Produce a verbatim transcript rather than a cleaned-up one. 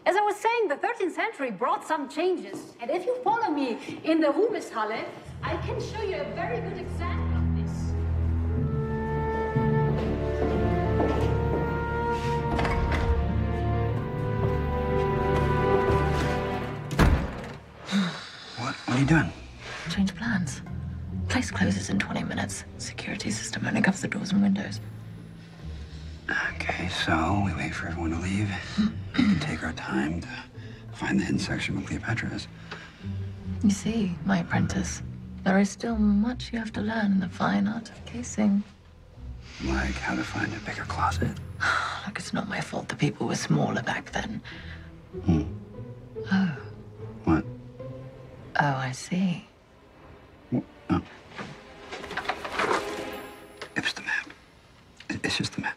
As I was saying, the thirteenth century brought some changes. And if you follow me in the Ruhmeshalle, I can show you a very good example of this. What? What are you doing? Change plans. Place closes in twenty minutes. Security system only covers the doors and windows. Okay, so we wait for everyone to leave. We can take our time to find the hidden section where Cleopatra is. You see, my apprentice, there is still much you have to learn in the fine art of casing. Like how to find a bigger closet. Look, it's not my fault the people were smaller back then. Hmm. Oh. What? Oh, I see. Oh. It was the map. It's just the map.